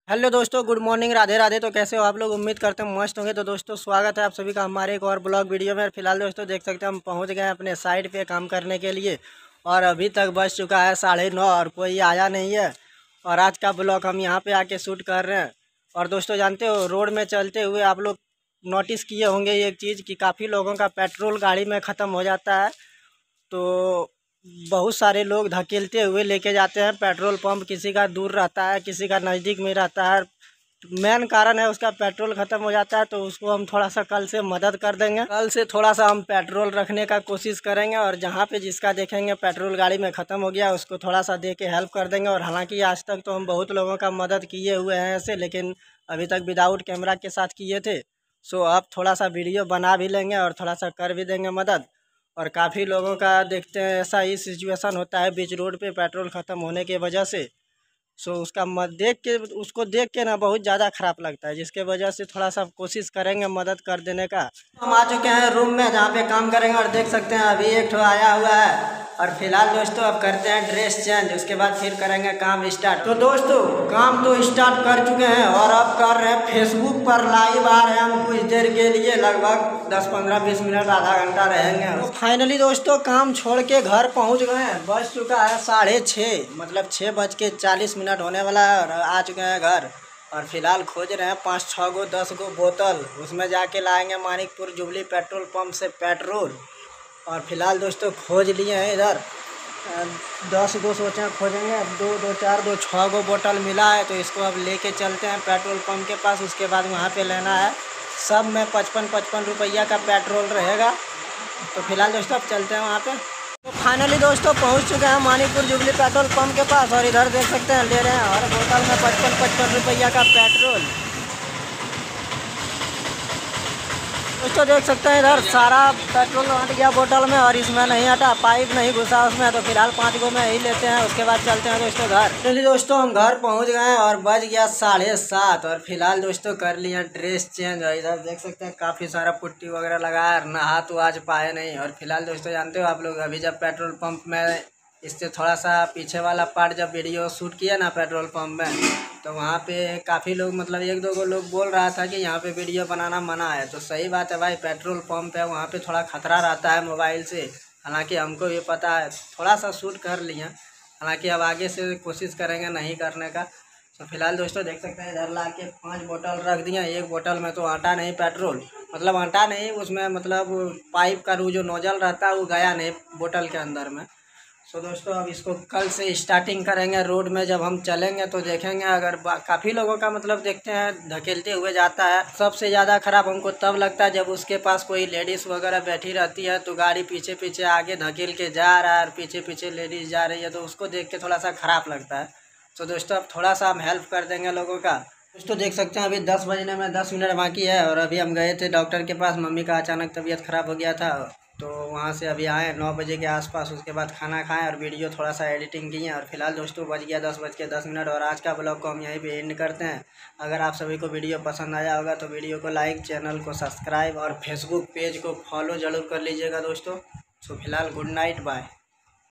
Hello दोस्तों, good morning, Radhe Radhe. तो कैसे हो आप लोग? उम्मीद करते हैं मस्त होंगे। तो दोस्तों स्वागत है आप सभी का हमारे एक और ब्लॉग वीडियो में। फिलहाल दोस्तों देख सकते हैं हम पहुंच गए हैं अपने साइड पे काम करने के लिए और अभी तक बज चुका है 9:30 और कोई आया नहीं है। और आज का ब्लॉग हम यहाँ पे आके शूट कर रहे हैं। और दोस्तों जानते हो, रोड में चलते हुए आप लोग नोटिस किए होंगे एक चीज़ कि काफ़ी लोगों का पेट्रोल गाड़ी में ख़त्म हो जाता है। तो बहुत सारे लोग धकेलते हुए लेके जाते हैं पेट्रोल पंप। किसी का दूर रहता है, किसी का नज़दीक में रहता है। मेन कारण है उसका पेट्रोल ख़त्म हो जाता है। तो उसको हम थोड़ा सा कल से मदद कर देंगे। कल से थोड़ा सा हम पेट्रोल रखने का कोशिश करेंगे और जहाँ पे जिसका देखेंगे पेट्रोल गाड़ी में ख़त्म हो गया उसको थोड़ा सा दे के हेल्प कर देंगे। और हालांकि आज तक तो हम बहुत लोगों का मदद किए हुए हैं ऐसे, लेकिन अभी तक विदाउट कैमरा के साथ किए थे। सो अब थोड़ा सा वीडियो बना भी लेंगे और थोड़ा सा कर भी देंगे मदद। और काफ़ी लोगों का देखते हैं ऐसा ही सिचुएशन होता है बीच रोड पे पेट्रोल ख़त्म होने की वजह से। सो उसका उसको देख के ना बहुत ज़्यादा ख़राब लगता है, जिसके वजह से थोड़ा सा कोशिश करेंगे मदद कर देने का। हम आ चुके हैं रूम में जहाँ पे काम करेंगे और देख सकते हैं अभी एक ठो आया हुआ है। और फिलहाल दोस्तों अब करते हैं ड्रेस चेंज, उसके बाद फिर करेंगे काम स्टार्ट। तो दोस्तों काम तो स्टार्ट कर चुके हैं और अब कर रहे हैं फेसबुक पर लाइव आ रहे हैं हम कुछ देर के लिए, लगभग 10-15-20 मिनट, आधा घंटा रहेंगे। तो फाइनली दोस्तों काम छोड़ के घर पहुंच गए हैं। बज चुका है 6:30, मतलब 6:40 होने वाला है और आ चुके हैं घर। और फिलहाल खोज रहे हैं 5-6 गो 10 गो बोतल, उसमें जाके लाएंगे मानिकपुर जुबली पेट्रोल पंप से पेट्रोल। और फिलहाल दोस्तों खोज लिए हैं इधर 10 गो सोचे हैं खोजेंगे। अब 6 गो बोतल मिला है तो इसको अब लेके चलते हैं पेट्रोल पंप के पास। उसके बाद वहाँ पे लेना है, सब में 55-55 रुपया का पेट्रोल रहेगा। तो फिलहाल दोस्तों अब चलते हैं वहाँ पे। तो फाइनली दोस्तों पहुँच चुके हैं मानिकपुर जुबली पेट्रोल पंप के पास और इधर देख सकते हैं ले रहे हैं हर बोतल में 55-55 रुपया का पेट्रोल। दोस्तों देख सकते हैं इधर सारा पेट्रोल हट गया बोतल में और इसमें नहीं हटा, पाइप नहीं घुसा उसमें। तो फिलहाल 5 गो में ही लेते हैं, उसके बाद चलते हैं दोस्तों घर। चलिए दोस्तों हम घर पहुंच गए और बज गया 7:30 और फिलहाल दोस्तों कर लिया ड्रेस चेंज। और इधर देख सकते हैं काफ़ी सारा पुट्टी वगैरह लगाया, नहा तो आज पाए नहीं। और फिलहाल दोस्तों जानते हो आप लोग, अभी जब पेट्रोल पंप में इससे थोड़ा सा पीछे वाला पार्ट जब वीडियो शूट किया ना पेट्रोल पंप में, तो वहाँ पे काफ़ी लोग, मतलब 1-2 गो लोग बोल रहा था कि यहाँ पे वीडियो बनाना मना है। तो सही बात है भाई, पेट्रोल पंप है, वहाँ पे थोड़ा खतरा रहता है मोबाइल से। हालांकि हमको भी पता है, थोड़ा सा शूट कर लिए। हालांकि अब आगे से कोशिश करेंगे नहीं करने का। तो फिलहाल दोस्तों देख सकते हैं इधर ला के 5 बोतल रख दिया। एक बोतल में तो आटा नहीं पेट्रोल, मतलब आटा नहीं उसमें, मतलब पाइप का जो नोजल रहता है वो गया नहीं बोतल के अंदर में। सो दोस्तों अब इसको कल से स्टार्टिंग करेंगे। रोड में जब हम चलेंगे तो देखेंगे, अगर काफ़ी लोगों का मतलब देखते हैं धकेलते हुए जाता है। सबसे ज़्यादा ख़राब हमको तब लगता है जब उसके पास कोई लेडीज़ वगैरह बैठी रहती है, तो गाड़ी पीछे पीछे आगे धकेल के जा रहा है और पीछे पीछे लेडीज़ जा रही है, तो उसको देख के थोड़ा सा ख़राब लगता है। तो दोस्तों अब थोड़ा सा हम हेल्प कर देंगे लोगों का। दोस्तों देख सकते हैं अभी 10 बजने में 10 मिनट बाकी है और अभी हम गए थे डॉक्टर के पास। मम्मी का अचानक तबीयत ख़राब हो गया था, तो वहाँ से अभी आए 9 बजे के आसपास। उसके बाद खाना खाएं और वीडियो थोड़ा सा एडिटिंग किए। और फिलहाल दोस्तों बज गया 10:10 और आज का ब्लॉग को हम यहीं पे एंड करते हैं। अगर आप सभी को वीडियो पसंद आया होगा तो वीडियो को लाइक, चैनल को सब्सक्राइब और फेसबुक पेज को फॉलो ज़रूर कर लीजिएगा दोस्तों। तो फिलहाल गुड नाइट, बाय।